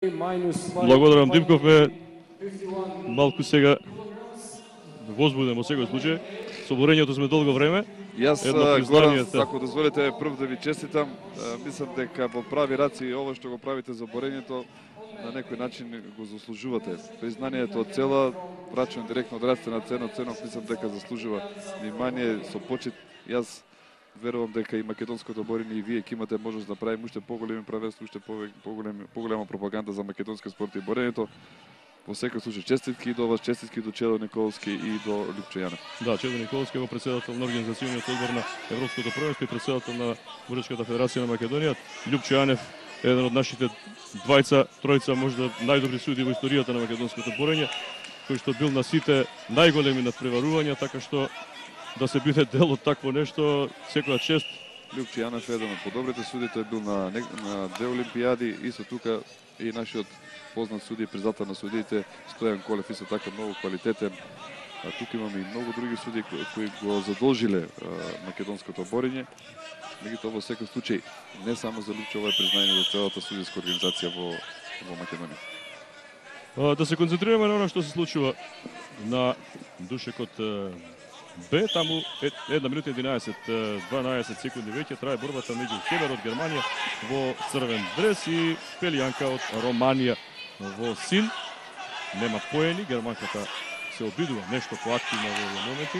Благодарам, Димков ме малку сега возбуден во секој случај. Со борењето сме долго време. Јас, Горан, ако дозволите прв да ви честитам, мислам дека во прави раци ова што го правите за борењето на некој начин го заслужувате. Признанието од цела, врачувам директно од раците на Ценов, мислам дека заслужува внимание со почит. Јас верувам дека и македонското борење и вие ќе имате можност да правиме уште поголеми правенства, уште поголема пропаганда за македонски спорт и борењето. Во секој случај честитки до вас, честитки до Чедо Николовски и до Лјупче Јанев. Да, Чедо Николовски е председател на организациониот одбор на Европското првенство и председател на Боречката федерација на Македонија. Лјупче Јанев е еден од нашите тројца можда најдобри суди во историјата на македонското борење, кој што бил на сите најголеми надпреварувања, така што да се биде дел од такво нешто, секоја чест. Лјупче Јанев е еден од подобрите суди, тој бил на две олимпијади, исто тука и нашиот познат суди, признател на судиите Стојан Колев, исто така многу квалитетен. Тука имаме и многу други суди кои го задолжиле македонското борење. Меѓутоа во секој случај не само за Лјупче, ова е признание за целата судиска организација во Македонија. Да се концентрираме на она што се случува на душекот Б, таму 1 минута 11-12 секунди веќе трае борбата меѓу Хебер од Германија во црвен дрес и Пелијанка од Романија во син. Нема поени, германката се обидува нешто поактивно во овие моменти.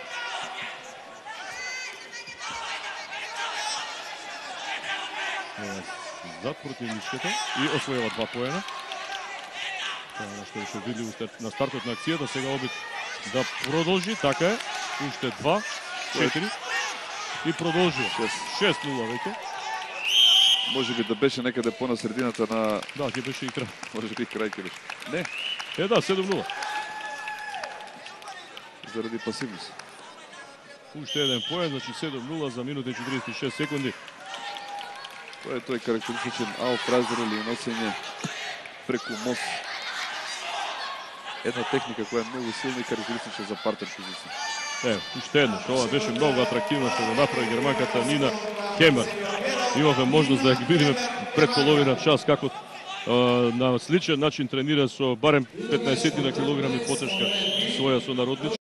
Зад противничката и освојува 2 поена. Тоа што беше видливо на стартот на акцијата, сега обид да продолжи, така е. Уште 2, 4 и продолжува. 6-0 веќе. Може би да беше некаде по-на средината на... Да, ќе беше и крај. Може би крај ќе беше. Не. Да, 7-0. Заради пасивност. Уште еден поен, значи 7-0 за минута и 46 секунди. Тоа е тој карактеристичен аут-райзер или носење преку мост. Една техника која е многу силна и карактеристична за партер позиција. Уште едно, ова беше многу атрактивно што го направи германката Нина Хемер. Имавме можност да ја видиме пред половина час како на сличен начин тренира со барем 15 килограми потешка своја сонародничка.